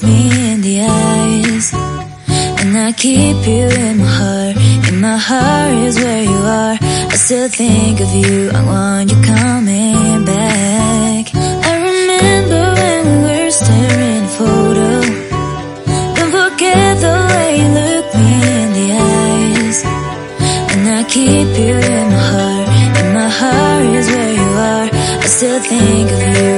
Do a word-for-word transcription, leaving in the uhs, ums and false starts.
me in the eyes, and I keep you in my heart. In my heart is where you are. I still think of you, I want you coming back. I remember when we were staring a photo. Don't forget the way you look me in the eyes, and I keep you in my heart. In my heart is where you are. I still think of you.